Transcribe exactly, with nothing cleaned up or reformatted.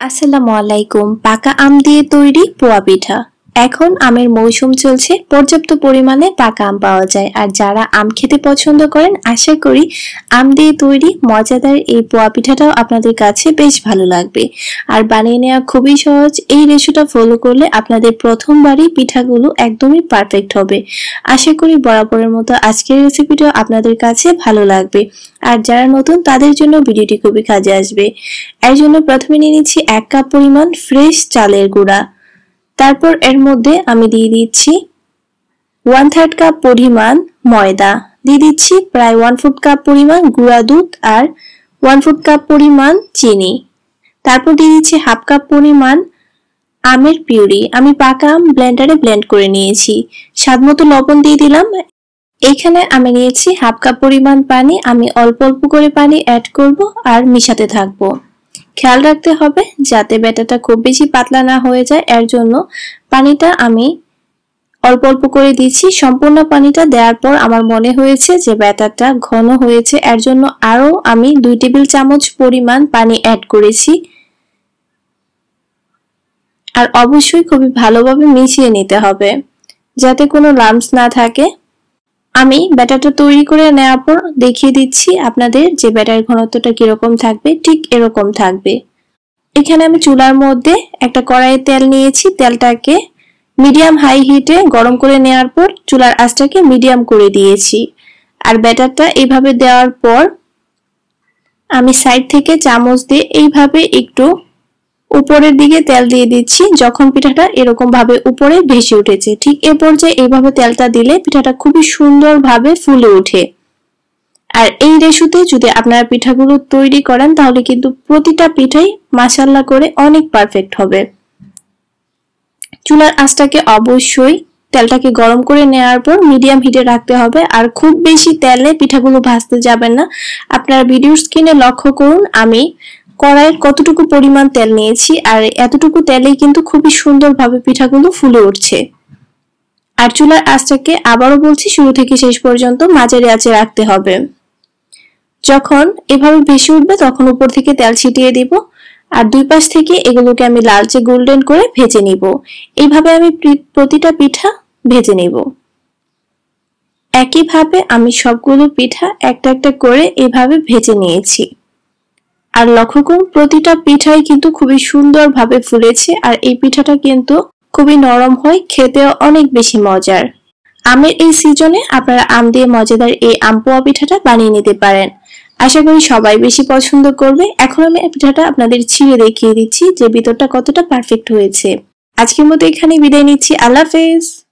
আসসালামু আলাইকুম। পাকা আম দিয়ে তৈরি পোয়া পিঠা। এখন আমের মৌসুম চলছে, পর্যাপ্ত পরিমাণে পাকা আম পাওয়া যায়। আর যারা আম খেতে পছন্দ করেন, আশা করি আম দিয়ে তৈরি মজাদার এই পোয়া পিঠাটাও আপনাদের কাছে বেশ ভালো লাগবে। আর বানিয়ে নেওয়া খুবই সহজ। এই রেসিপিটা ফলো করলে আপনাদের প্রথমবারই পিঠাগুলো একদমই পারফেক্ট হবে। আশা করি বরাবরের মতো আজকের রেসিপিটাও আপনাদের কাছে ভালো লাগবে। আর যারা নতুন তাদের জন্য ভিডিওটি খুবই কাজে আসবে। এর জন্য প্রথমে নিয়ে নিচ্ছি এক কাপ পরিমাণ ফ্রেশ চালের গুঁড়া। তারপর এর মধ্যে আমি দিয়ে দিচ্ছি ওয়ান থার্ড কাপ পরিমাণ ময়দা, দিয়ে দিচ্ছি প্রায় ওয়ান ফোর্থ কাপ পরিমাণ গুঁড়া দুধ আর ওয়ান ফোর্থ কাপ পরিমাণ চিনি। তারপর দিয়ে দিচ্ছি হাফ কাপ পরিমাণ আমের পিউরি। আমি পাকা আম ব্লেন্ডারে ব্লেন্ড করে নিয়েছি। স্বাদ মতো লবণ দিয়ে দিলাম। এইখানে আমি নিয়েছি হাফ কাপ পরিমাণ পানি। আমি অল্প অল্প করে পানি অ্যাড করব আর মিশাতে থাকবো। খেয়াল রাখতে হবে যাতে ব্যাটারটা খুব বেশি পাতলা না হয়ে যায়। এর জন্য পানিটা আমি অল্প অল্প করে দিচ্ছি। সম্পূর্ণ পানিটা দেওয়ার পর আমার মনে হয়েছে যে ব্যাটারটা ঘন হয়েছে, এর জন্য আরো আমি দুই টেবিল চামচ পরিমাণ পানি অ্যাড করেছি। আর অবশ্যই খুবই ভালোভাবে মিশিয়ে নিতে হবে যাতে কোনো লাম্পস না থাকে। আমি ব্যাটারটা তৈরি করে নেওয়ার পর দেখিয়ে দিচ্ছি আপনাদের যে ব্যাটারের ঘনত্বটা কিরকম থাকবে। ঠিক এরকম থাকবে। এখানে আমি চুলার মধ্যে একটা কড়াইয়ে তেল নিয়েছি। তেলটাকে মিডিয়াম হাই হিটে গরম করে নেওয়ার পর চুলার আঁচটাকে মিডিয়াম করে দিয়েছি। আর ব্যাটারটা এইভাবে দেওয়ার পর আমি সাইড থেকে চামচ দিয়ে এইভাবে একটু উপরের দিকে তেল দিয়ে দিচ্ছি। যখন পিঠাটা এরকম ভাবে উপরে ভেসে উঠেছে, ঠিক এ পর্যায়ে এইভাবে তেলটা দিলে পিঠাটা খুবই সুন্দরভাবে ফুলে ওঠে। আর এই রেসিপিতে যদি আপনারা পিঠাগুলো তৈরি করেন তাহলে কিন্তু প্রতিটা পিঠাই মাশাআল্লাহ করে অনেক পারফেক্ট হবে। চুলার আঁচটাকে অবশ্যই তেলটাকে গরম করে নেওয়ার পর মিডিয়াম হিটে রাখতে হবে। আর খুব বেশি তেলে পিঠাগুলো ভাজতে যাবেন না। আপনারা ভিডিওর স্ক্রিনে লক্ষ্য করুন আমি কড়াইয়ের কতটুকু পরিমাণ তেল নিয়েছি, আর এতটুকু তেলেই কিন্তু খুবই সুন্দরভাবে পিঠাগুলো ফুলে উঠছে। আর চুলার আঁচটাকে আবারও বলছি শুরু থেকে শেষ পর্যন্ত মাঝারি আঁচে রাখতে হবে। যখন এভাবে ভেসে উঠবে তখন উপর থেকে তেল ছিটিয়ে দিব। আর দুই পাশ থেকে এগুলোকে আমি লালচে গোল্ডেন করে ভেজে নিব। এইভাবে আমি প্রতিটা পিঠা ভেজে নিব। একইভাবে আমি সবগুলো পিঠা একটা একটা করে এভাবে ভেজে নিয়েছি। আর লক্ষ্য করুন প্রতিটা পিঠাই কিন্তু খুবই সুন্দরভাবে ফুলেছে। আর এই পিঠাটা কিন্তু খুবই নরম হয়, খেতেও অনেক বেশি মজার। আমের এই সিজনে আপনারা আম দিয়ে মজাদার এই আম পোয়া পিঠাটা বানিয়ে নিতে পারেন। আশা করি সবাই বেশি পছন্দ করবে। এখন আমি পিঠাটা আপনাদের ছিঁড়ে দেখিয়ে দিচ্ছি যে ভিতরটা কতটা পারফেক্ট হয়েছে। আজকের মতো এখানে বিদায় নিচ্ছি। আল্লাহ হাফেজ।